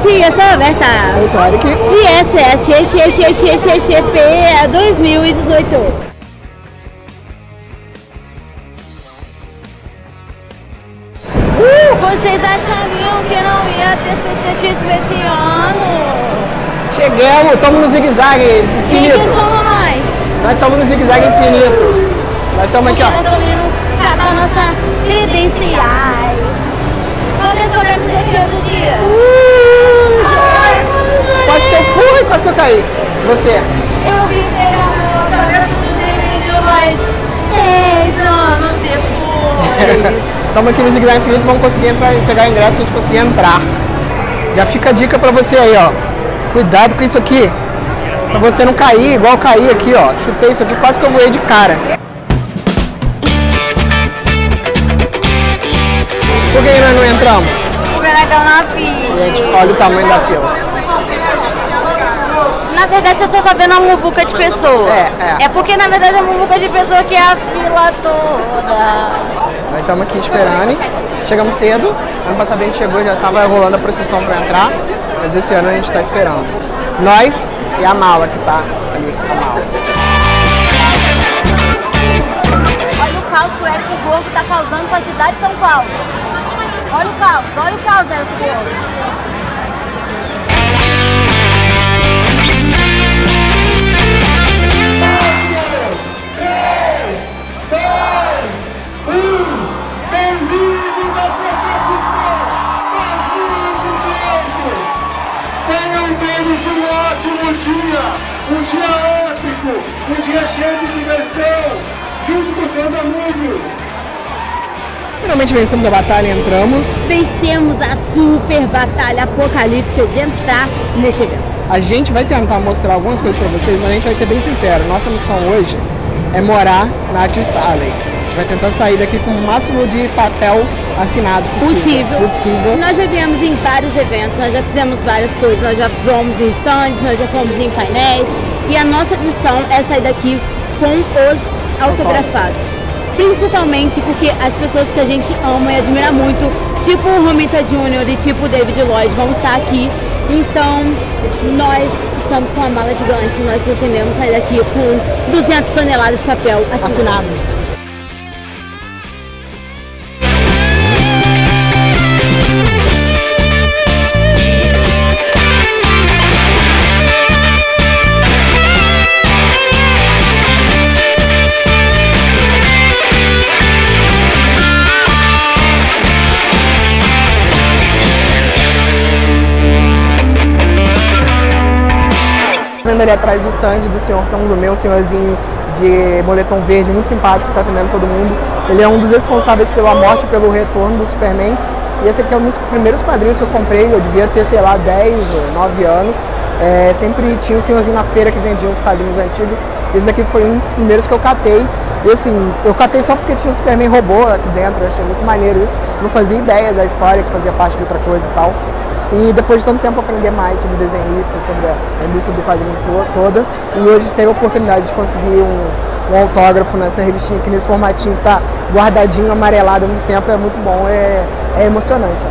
gente, eu sou a Roberta. Eu sou o Eric. E essa é a XP 2018. Vocês achariam que não ia ter CCXP esse ano? Chegamos, estamos no zigue-zague infinito. Quem que somos nós? Nós estamos no zigue-zague infinito. Nós estamos aqui, ó. Nós estamos indo catar nossas credenciais. Qual que é a sua camiseta do dia? Quase que eu fui, quase que eu caí. Você? Eu vim pegar meu autógrafo do vídeo mais 10 anos depois. Estamos aqui no zigue-zague infinito, vamos conseguir entrar, pegar o ingresso e a gente conseguir entrar. Já fica a dica pra você aí, ó. Cuidado com isso aqui. Pra você não cair, igual eu caí aqui, ó. Chutei isso aqui, quase que eu voei de cara. Por que nós não entramos? Porque nós estamos na fila. Gente, olha o tamanho da fila. Na verdade, você só tá vendo a muvuca de pessoa. É. Porque, na verdade, a muvuca de pessoa que é a fila toda. Nós estamos aqui esperando, hein? Chegamos cedo. Ano passado a gente chegou, já estava rolando a procissão para entrar. Mas esse ano a gente está esperando. Nós e a mala que tá ali, a mala. Olha o caos que o Érico Gordo tá causando com a cidade de São Paulo. Olha o caos, Érico Gordo. Bem-vindos à CCXP 2018! Tenham todos um ótimo dia! Um dia épico! Um dia cheio de diversão! Junto com seus amigos! Finalmente vencemos a batalha e entramos. Vencemos a super batalha apocalíptica de entrar neste evento. A gente vai tentar mostrar algumas coisas para vocês, mas a gente vai ser bem sincero. Nossa missão hoje é morar na Artist Alley. A gente vai tentar sair daqui com o máximo de papel assinado possível. Nós já viemos em vários eventos, nós já fizemos várias coisas, nós já fomos em stands, nós já fomos em painéis. E a nossa missão é sair daqui com os autografados. Principalmente porque as pessoas que a gente ama e admira muito, tipo o Romita Jr. e tipo o David Lloyd, vão estar aqui. Então, nós estamos com uma mala gigante, nós pretendemos sair daqui com 200 toneladas de papel assinados. Vendo ali atrás do stand do senhor Tom Gourmet, um senhorzinho de moletom verde, muito simpático, que está atendendo todo mundo. Ele é um dos responsáveis pela morte e pelo retorno do Superman. E esse aqui é um dos primeiros quadrinhos que eu comprei, eu devia ter, sei lá, 10 ou 9 anos. Sempre tinha um senhorzinho na feira que vendia os quadrinhos antigos. Esse daqui foi um dos primeiros que eu catei. E assim, eu catei só porque tinha o Superman robô aqui dentro, eu achei muito maneiro isso. Não fazia ideia da história, que fazia parte de outra coisa e tal. E depois de tanto tempo aprender mais sobre desenhista, sobre a indústria do quadrinho toda. E hoje teve a oportunidade de conseguir um autógrafo nessa revistinha aqui, nesse formatinho que tá guardadinho, amarelado há muito tempo. É muito bom, é emocionante.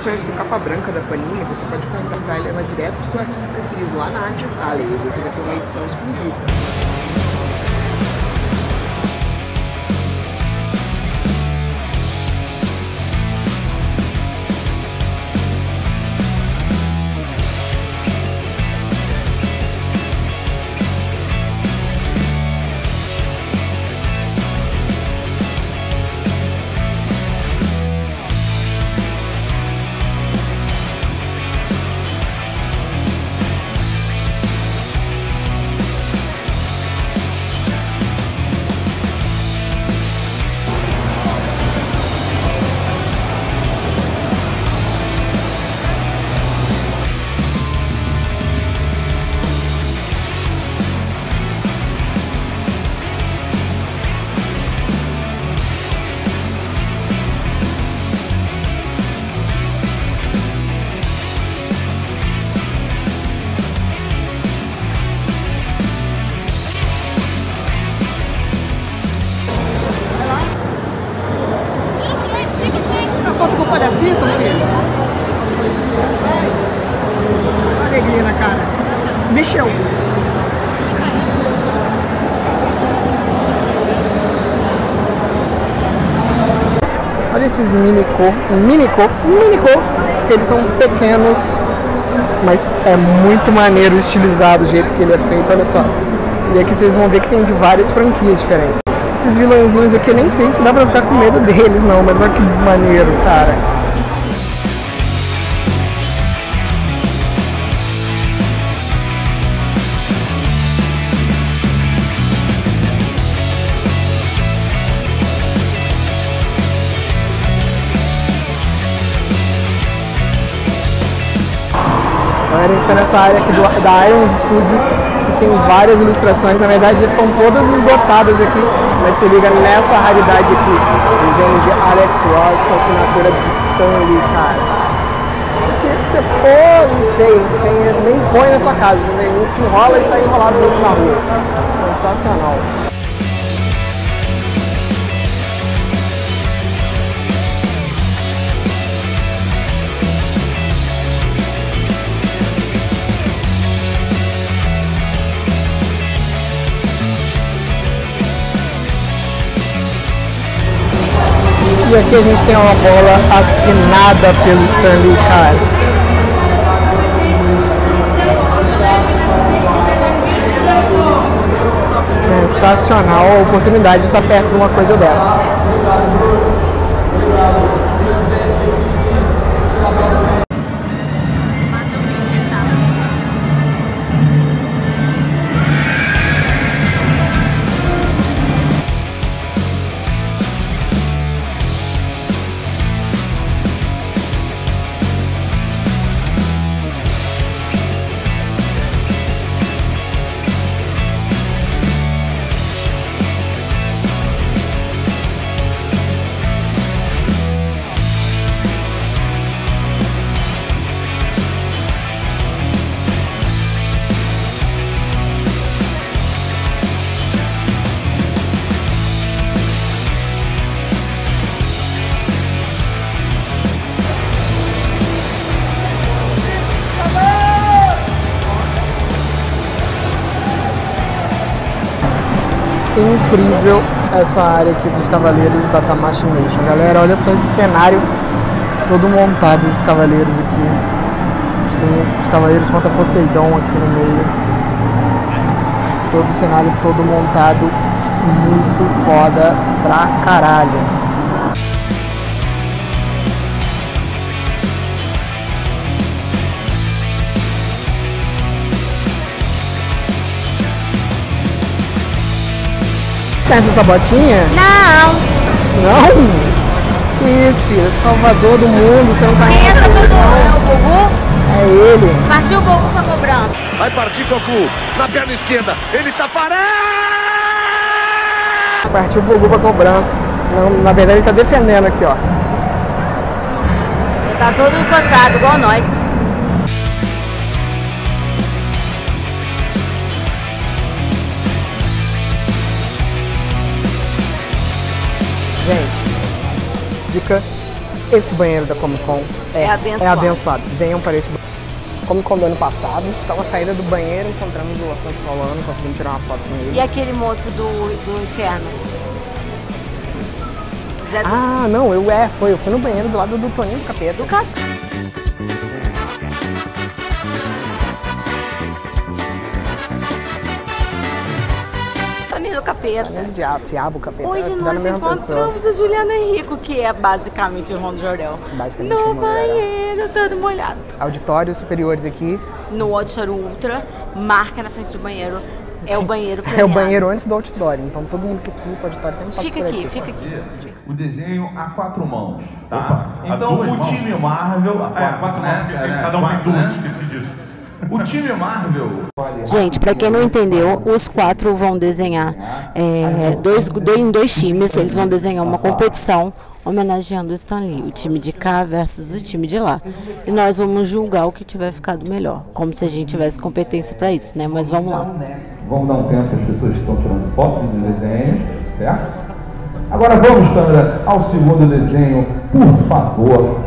edições com capa branca da Panini, você pode comprar e levar direto pro seu artista preferido lá na Artist Alley, e você vai ter uma edição exclusiva. Foto com o palhacito, filho. Olha a alegria na cara. Mexeu. Olha esses minicô, que eles são pequenos, mas é muito maneiro, estilizado o jeito que ele é feito, olha só. E aqui vocês vão ver que tem de várias franquias diferentes. Esses vilãozinhos aqui eu nem sei se dá pra ficar com medo deles não, mas olha que maneiro, cara. Galera, a gente está nessa área aqui da Irons Studios, que tem várias ilustrações, na verdade estão todas esgotadas aqui, mas se liga nessa raridade aqui, desenho de Alex Ross com assinatura de Stan Lee, cara. Isso aqui você pô, não sei, você nem põe na sua casa, você se enrola e sai enrolado nisso na rua. Sensacional. E aqui a gente tem uma bola assinada pelo Stan Lee, cara. Sensacional a oportunidade de estar perto de uma coisa dessa. Incrível essa área aqui dos Cavaleiros da Tamashii Nation. Galera, olha só esse cenário todo montado dos Cavaleiros aqui. A gente tem os Cavaleiros contra Poseidon aqui no meio. Todo o cenário todo montado, muito foda pra caralho. Conhece essa botinha? Não! Não? Que isso, filha? Salvador do mundo, você não conhece? Quem é Salvador? É o Gugu? É ele. Partiu o Gugu pra cobrança. Vai partir Goku na perna esquerda. Ele tá parado! Partiu o Gugu pra cobrança. Não, na verdade ele tá defendendo aqui, ó. Ele tá todo coçado, igual nós. Gente, dica esse banheiro da Comic Con é abençoado. Venham para esse banheiro. Comic Con do ano passado, então a saída do banheiro, encontramos o Afonso Solano, conseguimos tirar uma foto com ele. E aquele moço do inferno? Ah, não, eu fui no banheiro do lado do Toninho do Capeta. Toninho do Capeta. Diabo, Capeta. Hoje nós encontramos a Juliana Henrico, que é basicamente o Ron Jordel. No banheiro, todo molhado. Auditórios superiores aqui. No Auditório Ultra, marca na frente do banheiro. É o banheiro premiado. É o banheiro antes do auditório, então todo mundo que precisa ir para o auditório sempre passa por aqui. Fica aqui. O desenho a 4 mãos, tá? Opa, então o time Marvel... A 4 mãos, cada um tem duas, esqueci disso. O time Marvel... Gente, pra quem não entendeu, os 4 vão desenhar em dois times, eles vão desenhar uma competição homenageando o Stan Lee, o time de cá versus o time de lá. E nós vamos julgar o que tiver ficado melhor, como se a gente tivesse competência pra isso, né? Mas vamos lá. Vamos dar um tempo para as pessoas que estão tirando fotos dos desenhos, certo? Agora vamos, câmera, ao segundo desenho, por favor.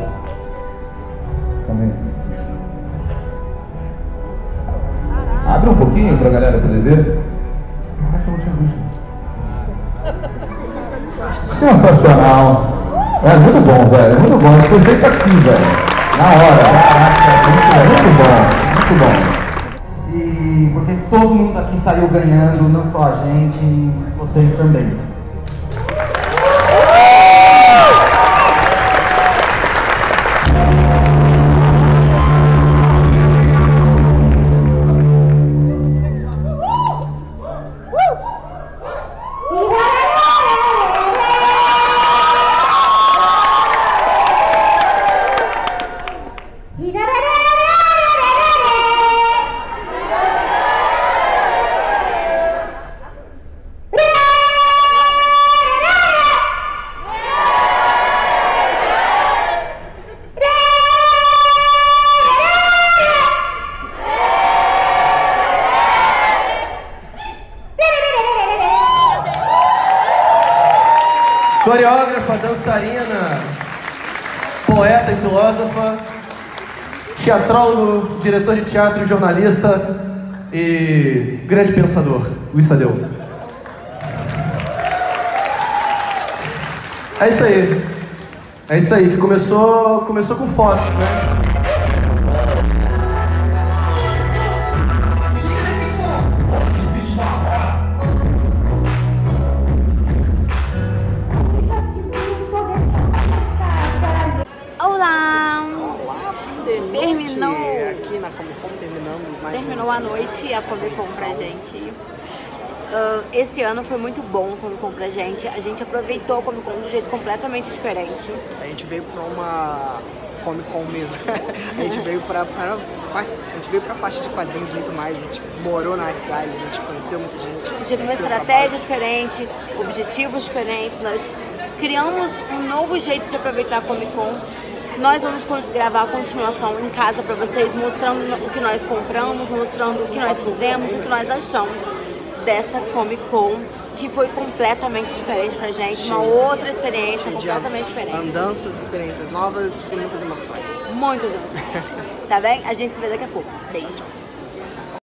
Abre um pouquinho para a galera poder ver. Caraca, eu não tinha visto. Sensacional. É muito bom, velho. É muito bom. Isso foi feito aqui, velho. Na hora. Caraca, muito bom. Muito bom. E porque todo mundo aqui saiu ganhando, não só a gente, vocês também. Coreógrafa, dançarina, poeta e filósofa, teatrólogo, diretor de teatro e jornalista e grande pensador, Luiz Tadeu. É isso aí. É isso aí, que começou com fotos, né? Terminou a noite a Comic Con pra gente. Esse ano foi muito bom a Comic Con pra gente. A gente aproveitou a Comic Con de um jeito completamente diferente. A gente veio pra uma Comic Con mesmo. A gente veio pra parte de quadrinhos muito mais. A gente morou na Exile, a gente conheceu muita gente. A gente teve uma estratégia diferente, objetivos diferentes. Nós criamos um novo jeito de aproveitar a Comic Con. Nós vamos gravar a continuação em casa para vocês, mostrando o que nós compramos, mostrando o que nós fizemos, o que nós achamos dessa Comic Con, que foi completamente diferente pra gente, uma outra experiência completamente diferente. Andanças, experiências novas e muitas emoções. Muitas emoções. Tá bem? A gente se vê daqui a pouco. Beijo.